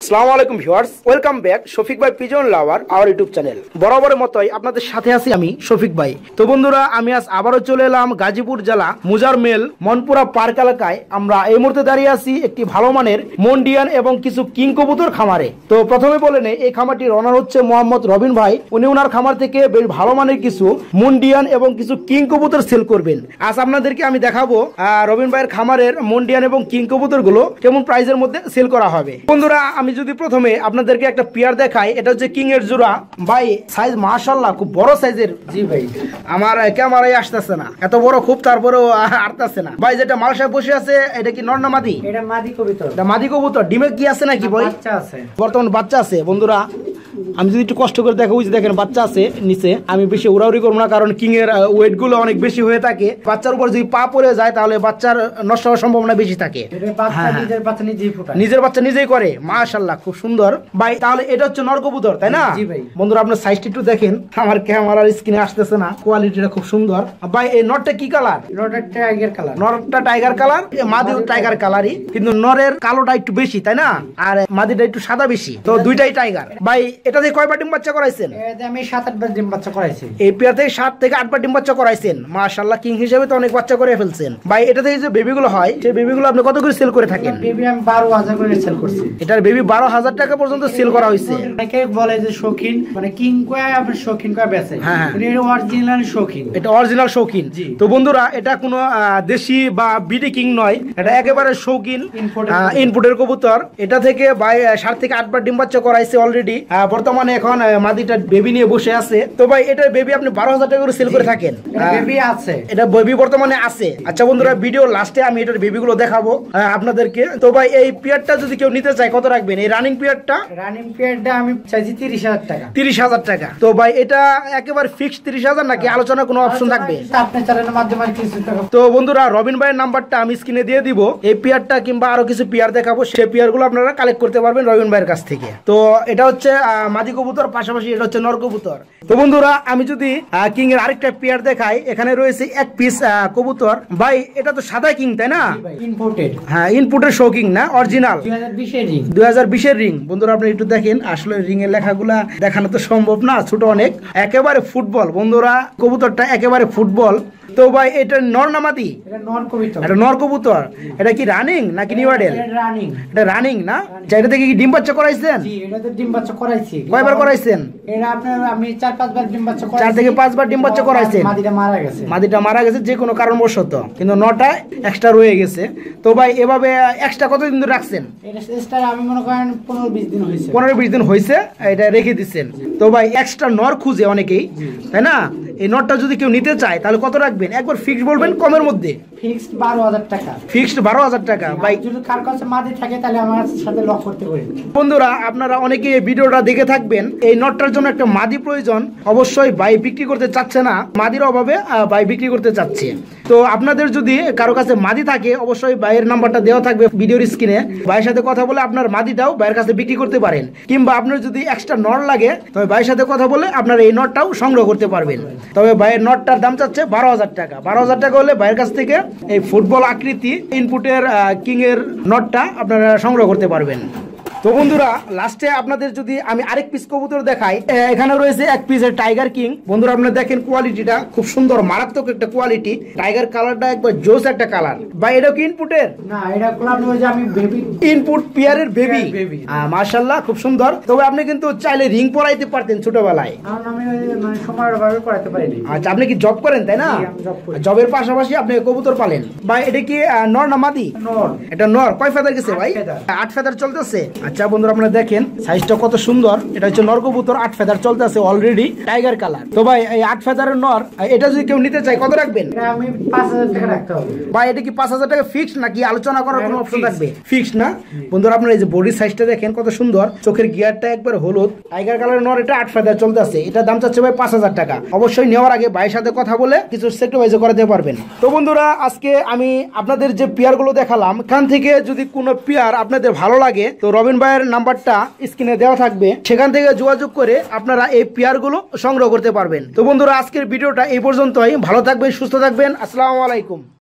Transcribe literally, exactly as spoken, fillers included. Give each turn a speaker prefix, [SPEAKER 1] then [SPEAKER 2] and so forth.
[SPEAKER 1] আসসালামু আলাইকুম viewers, welcome back Shafiq ভাই pigeon lover our YouTube channel. বরাবরের মতোই আপনাদের সাথে আছি আমি শফিক ভাই। তো বন্ধুরা, আমি আজ আবারও চলে এলাম গাজীপুর জেলা মুজারমেল মনপুরা পার্ক এলাকায়। আমরা এই মুহূর্তে দাঁড়িয়ে আছি একটি ভালো মানের মন্ডিয়ান এবং কিছু কিং কবুতর খামারে। তো প্রথমে বলে নেই, এই খামারটির ওনার হচ্ছে মোহাম্মদ রবিন ভাই। উনি ওনার খামার থেকে বেশ ভালো মানের কিছু মন্ডিয়ান এবং কিছু কিং কবুতর সেল করবেন। আজ আপনাদেরকে আমি দেখাবো রবিন ভাইয়ের খামারের মন্ডিয়ান এবং কিং কবুতর গুলো কেমন প্রাইসের মধ্যে সেল করা হবে। বন্ধুরা, আমি যদি প্রথমে আপনাদেরকে একটা পেয়ার দেখাই, এটা হচ্ছে কিং এর জোড়া। ভাই সাইজ মাশাআল্লাহ খুব বড় সাইজের। জি ভাই, আমার ক্যামেরায় আসতেছে না, এত বড় খুব, তারপরেও আসতেছে না। ভাই যেটা মালসায় বসে আছে, এটা কি নর না মাদি?
[SPEAKER 2] এটা মাদি কবুতর।
[SPEAKER 1] এটা মাদি কবুতর। ডিমে কি আছে নাকি ভাই?
[SPEAKER 2] বাচ্চা আছে,
[SPEAKER 1] বর্তমান বাচ্চা আছে। বন্ধুরা, আমি যদি একটু কষ্ট করে দেখা বুঝি, দেখেন বাচ্চা আছে নিচে। আমি বেশি উড়াউড়ি করবো না, কারণ কিং এর ওয়েট গুলো অনেক বেশি হয়ে থাকে। বাচ্চার উপর যদি পা পড়ে যায় তাহলে বাচ্চার নষ্ট হওয়ার সম্ভাবনা বেশি থাকে।
[SPEAKER 2] নিজের বাচ্চা নিজেই ফোটায়,
[SPEAKER 1] নিজের বাচ্চা নিজেই করে। মাশাআল্লাহ খুব সুন্দর ভাই। তাহলে এটা হচ্ছে নর কবুতর, তাই না?
[SPEAKER 2] জি ভাই।
[SPEAKER 1] বন্ধুরা, আপনার সাইজটা একটু দেখেন, আমার ক্যামেরার স্ক্রিনে আসতেছে না, কোয়ালিটিটা খুব সুন্দর। ভাই এই নরটা কি কালার?
[SPEAKER 2] নরটা টাইগার কালার।
[SPEAKER 1] নরটা টাইগার কালার, মাদিও টাইগার কালারই, কিন্তু নরের কালোটা একটু বেশি, তাই না? আর মাদিটা একটু সাদা বেশি। তো দুইটাই টাইগার। ভাই এটা দিয়ে কয়বার ডিম বাচ্চা করাইছেন?
[SPEAKER 2] আমি সাত আট বার ডিম বাচ্চা করাইছি।
[SPEAKER 1] এই পেয়ার থেকে সাত থেকে আট বার ডিম বাচ্চা করাইছেন। মাশাআল্লাহ, কিং হিসেবে তো অনেক বাচ্চা করে ফেলছেন। ভাই এটা থেকে যে বেবিগুলো হয়, সেই বেবিগুলো আপনি কত করে সেল করে থাকেন?
[SPEAKER 2] বেবি আমি বারো হাজার করে সেল করছি।
[SPEAKER 1] এটার বেবি বারো হাজার টাকা পর্যন্ত সেল করা হয়েছে।
[SPEAKER 2] অনেকে বলে যে শৌখিন, মানে কিং কয় আপনার শৌখিন কয় বেচে।
[SPEAKER 1] হ্যাঁ হ্যাঁ,
[SPEAKER 2] এটা অরিজিনাল শৌখিন।
[SPEAKER 1] এটা অরিজিনাল শৌখিন। তো বন্ধুরা, এটা কোনো দেশি বা বিডি কিং নয়, এটা একেবারে শৌখিন ইনপুটের কবুতর। এটা থেকে ভাই সাত থেকে আট বার ডিম বাচ্চা করাইছে অলরেডি। বর্তমানে এখন মাদিটা বেবি নিয়ে বসে আছে। তো ভাই এটার বেবি আপনি বারো হাজার টাকা করে সেল করে থাকেন।
[SPEAKER 2] বেবি আছে,
[SPEAKER 1] এটা বেবি বর্তমানে আছে। আচ্ছা বন্ধুরা, ভিডিও লাস্টে আমি এটার বেবি গুলো দেখাবো আপনাদেরকে। তো ভাই এই পিয়ারটা যদি কেউ নিতে চায় কত রাখবেন? এই রানিং পিয়ারটা
[SPEAKER 2] রানিং পিয়ারটা আমি চাইছি তিরিশ হাজার টাকা।
[SPEAKER 1] তিরিশ হাজার টাকা। তো ভাই এটা একেবারে ফিক্সড তিরিশ হাজার নাকি আলোচনা কোনো অপশন থাকবে?
[SPEAKER 2] আপনার চ্যানেলের মাধ্যমে কিছু টাকা।
[SPEAKER 1] তো বন্ধুরা, রবিন ভাইয়ের নাম্বারটা আমি স্ক্রিনে দিয়ে দিব। এই পিয়ারটা কিংবা আরো কিছং পিয়ার দেখাবো, সেই পিয়ার গুলো আপনারা কালেক্ট করতে পারবেন রবিন ভাইয়ের কাছ থেকে। তো এটা হচ্ছে মাদি কবুতর, পাশাপাশি এটা হচ্ছে নর কবুতর। তো বন্ধুরা, আমি যদি কিং এর আরেকটা পেয়ার দেখাই, এখানে রয়েছে এক পিস কবুতর। ভাই এটা তো সাদা কিং, তাই না?
[SPEAKER 2] ইনপুটেড।
[SPEAKER 1] হ্যাঁ, ইনপুটের শো কিং না, অরিজিনাল
[SPEAKER 2] দুই হাজার বিশ এর রিং।
[SPEAKER 1] দুই হাজার বিশ এর রিং। বন্ধুরা, আপনি একটু দেখেন, আসলে রিং এর লেখাগুলা দেখানো তো সম্ভব না, ছোট অনেক। একেবারে ফুটবল বন্ধুরা, কবুতরটা একেবারে ফুটবল। তো ভাই এটা নর না মাদি?
[SPEAKER 2] এটা নর কবুতর।
[SPEAKER 1] এটা নর কবুতর। এটা কি রানিং নাকি নিউ অ্যাডেল?
[SPEAKER 2] এটা রানিং।
[SPEAKER 1] এটা রানিং না? এটা থেকে কি ডিম বাচ্চা করাইছেন?
[SPEAKER 2] জি, এটাতে ডিম বাচ্চা করাইছি।
[SPEAKER 1] কয়বার করাইছেন?
[SPEAKER 2] এটা আপনার আমি চার পাঁচ বার ডিম বাচ্চা করাইছি।
[SPEAKER 1] চার থেকে পাঁচ বার ডিম বাচ্চা করাইছেন।
[SPEAKER 2] মাদিটা মারা গেছে।
[SPEAKER 1] মাদিটা মারা গেছে যে কোনো কারণবশত, কিন্তু নটা এক্সট্রা রয়ে গেছে। তো ভাই এভাবে এক্সট্রা কতদিন ধরে রাখছেন?
[SPEAKER 2] এটা এক্সট্রা আমি মনে করেন পনেরো বিশ দিন হয়েছে।
[SPEAKER 1] পনেরো বিশ দিন হয়েছে এটা রেখে দিচ্ছেন। তো ভাই এক্সট্রা নর খুঁজে অনেকেই, তাই না? এই নটটা যদি কেউ নিতে চায় তাহলে কত রাখবেন? একবার ফিক্স বলবেন কমের মধ্যে।
[SPEAKER 2] ফিক্সড বারো হাজার টাকা।
[SPEAKER 1] ফিক্সড বারো হাজার টাকা। ভাই
[SPEAKER 2] যদি কার কাছে মাদি থাকে তাহলে আমার সাথে লক করতে পারেন।
[SPEAKER 1] বন্ধুরা, আপনারা অনেকে এই ভিডিওটা দেখে থাকবেন, এই নটটার জন্য একটা মাদি প্রয়োজন। অবশ্যই ভাই বিক্রি করতে চাচ্ছে না, মাদির অভাবে ভাই বিক্রি করতে চাচ্ছে। তো আপনাদের যদি কারো কাছে মাদি থাকে, অবশ্যই ভাইয়ের নাম্বারটা দেওয়া থাকবে ভিডিওর স্ক্রিনে। ভাইয়ের সাথে কথা বলে আপনার মাদিটাও ভাইয়ের কাছে বিক্রি করতে পারেন, কিংবা আপনার যদি এক্সট্রা নট লাগে তবে ভাইয়ের সাথে কথা বলে আপনারা এই নটটাও সংগ্রহ করতে পারবেন। তবে ভাইয়ের নটটার দাম চাচ্ছে বারো হাজার টাকা। বারো হাজার টাকা হলে ভাইয়ের কাছ থেকে এই ফুটবল আকৃতি ইনপুটের কিং এর নটটা আপনারা সংগ্রহ করতে পারবেন। তো বন্ধুরা, লাস্টে আপনাদের যদি আমি আরেক পিস কবুতর দেখাই, এখানে রয়েছে এক পিসের টাইগার কিং। বন্ধুরা, আপনারা দেখেন কোয়ালিটিটা খুব সুন্দর, মারাত্মক একটা কোয়ালিটি। টাইগার কালারটা একবার জোস একটা কালার। ভাই এটা কি ইনপুটের?
[SPEAKER 2] না, এটা কোলাম ওই যে আমি বেবি
[SPEAKER 1] ইনপুট পিয়ারের বেবি।
[SPEAKER 2] বেবি
[SPEAKER 1] মাশাআল্লাহ খুব সুন্দর। তবে আপনি কিন্তু চাইলে রিং পরাইতে পারতেন ছোটবেলায়।
[SPEAKER 2] আমি মানে সময়ের ভাবে পড়াতে পারিনি।
[SPEAKER 1] আচ্ছা, আপনি কি জব করেন, তাই না? জবের পাশাপাশি আপনি কবুতর পালেন। ভাই এটা কি নর না মাদি?
[SPEAKER 2] নর।
[SPEAKER 1] এটা নর। কয় ফেদার গেছে ভাই? আট ফেদার চলতেছে। আচ্ছা বন্ধুরা, আপনারা দেখেন সাইজটা কত সুন্দর। এটা হচ্ছে নর কবুতর, আট ফেদার চলতেছে অলরেডি, টাইগার কালার। তো ভাই এই আট ফেদারের নর, এটা যদি কেউ নিতে চায় কত রাখবেন?
[SPEAKER 2] আমি পাঁচ হাজার টাকা রাখতে হবে।
[SPEAKER 1] ভাই এটা কি পাঁচ হাজার টাকা ফিক্সড নাকি আলোচনা করার কোনো অপশন থাকবে? ফিক্সড না? বন্ধুরা, আপনারা এই যে বডির সাইজটা দেখেন কত সুন্দর, চোখের গিয়ারটা একবার হলুদ, টাইগার কালারের নর। এটা আট ফেদার চলতেছে, এটা দাম চাচ্ছে ভাই পাঁচ হাজার টাকা। অবশ্যই নেওয়ার আগে ভাইয়ের সাথে কথা বলে কিছু সেক্টরাইজ করাতে পারবেন। তো বন্ধুরা, আজকে আমি আপনাদের যে পেয়ার গুলো দেখালাম, এখান থেকে যদি কোনো পেয়ার আপনাদের ভালো লাগে, তো রবিন ভাইয়ের নাম্বারটা স্ক্রিনে দেওয়া থাকবে, সেখান থেকে যোগাযোগ করে আপনারা এই পেয়ার গুলো সংগ্রহ করতে পারবেন। তো বন্ধুরা, আজকের ভিডিওটা এই পর্যন্তই। ভালো থাকবেন, সুস্থ থাকবেন। আসসালামু আলাইকুম।